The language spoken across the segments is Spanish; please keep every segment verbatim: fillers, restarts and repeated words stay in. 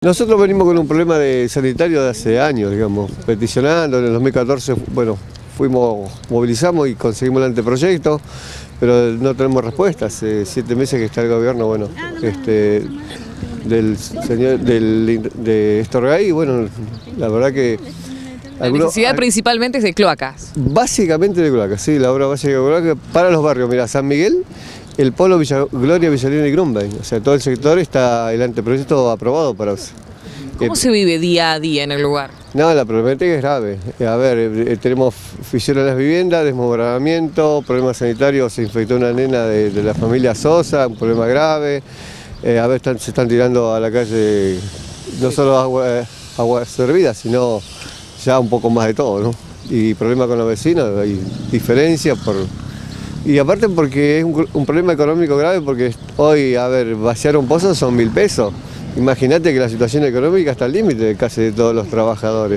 Nosotros venimos con un problema de sanitario de hace años, digamos, peticionando. En el dos mil catorce, bueno, fuimos, movilizamos y conseguimos el anteproyecto, pero no tenemos respuesta. Hace siete meses que está el gobierno, bueno, este, del señor del, de Estorgay, bueno, la verdad que... La necesidad principalmente es de cloacas. Básicamente de cloacas, sí, la obra básica de cloacas para los barrios. Mira, San Miguel, el polo Villa Gloria, Villalina y Grunbein, o sea, todo el sector está el anteproyecto aprobado para eso. ¿Cómo eh, se vive día a día en el lugar? No, la problemática es grave. A ver, eh, tenemos fisión en las viviendas, desmoronamiento, problemas sanitarios, se infectó una nena de, de la familia Sosa, un problema grave. Eh, a ver, están, se están tirando a la calle no solo agua, eh, agua servida, sino ya un poco más de todo, ¿no? Y problemas con los vecinos, hay diferencias por... Y aparte porque es un, un problema económico grave, porque hoy, a ver, vaciar un pozo son mil pesos. Imagínate que la situación económica está al límite de casi de todos los trabajadores.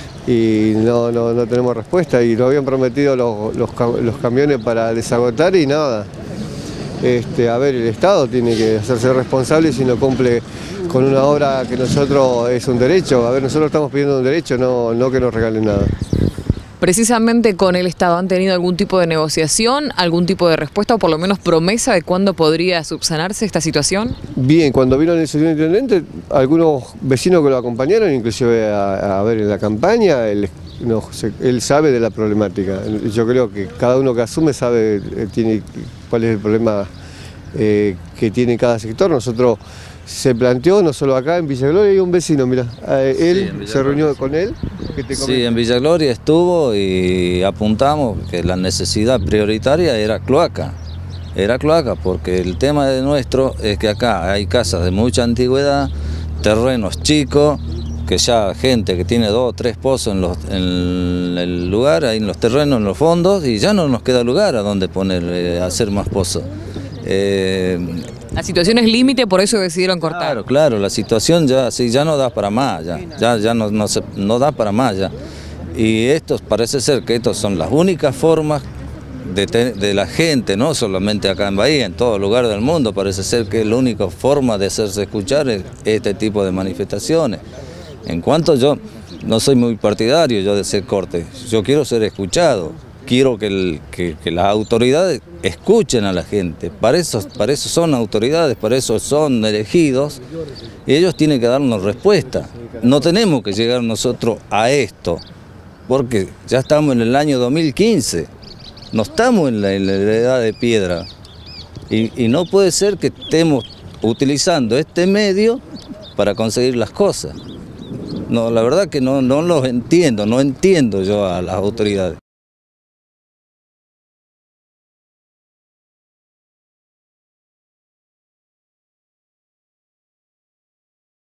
Y no, no, no tenemos respuesta, y nos habían prometido los, los, los camiones para desagotar y nada. Este, a ver, el Estado tiene que hacerse responsable si no cumple con una obra que nosotros es un derecho. A ver, nosotros estamos pidiendo un derecho, no, no que nos regalen nada. Precisamente con el Estado, ¿han tenido algún tipo de negociación, algún tipo de respuesta o por lo menos promesa de cuándo podría subsanarse esta situación? Bien, cuando vino el señor intendente, algunos vecinos que lo acompañaron, inclusive a, a ver en la campaña, él, no, él sabe de la problemática. Yo creo que cada uno que asume sabe tiene, cuál es el problema eh, que tiene cada sector. Nosotros se planteó, no solo acá en Villa Gloria, hay un vecino, mira, él sí, se reunió con él. Que te sí, en Villa Gloria estuvo y apuntamos que la necesidad prioritaria era cloaca, era cloaca, porque el tema de nuestro es que acá hay casas de mucha antigüedad, terrenos chicos, que ya gente que tiene dos o tres pozos en, los, en el lugar, ahí en los terrenos, en los fondos, y ya no nos queda lugar a donde poner, eh, hacer más pozos. Eh, La situación es límite, por eso decidieron cortar. Claro, claro, la situación ya, sí, ya no da para más, ya, ya, ya no, no, se, no da para más ya. Y estos, parece ser que estas son las únicas formas de, de la gente, no solamente acá en Bahía, en todo lugar del mundo, parece ser que la única forma de hacerse escuchar es este tipo de manifestaciones. En cuanto yo, no soy muy partidario yo de ser corte, yo quiero ser escuchado. Quiero que, el, que, que las autoridades escuchen a la gente, para eso, para eso son autoridades, para eso son elegidos, y ellos tienen que darnos respuesta. No tenemos que llegar nosotros a esto, porque ya estamos en el año dos mil quince, no estamos en la, en la edad de piedra, y, y no puede ser que estemos utilizando este medio para conseguir las cosas. No, la verdad que no, no los entiendo, no entiendo yo a las autoridades.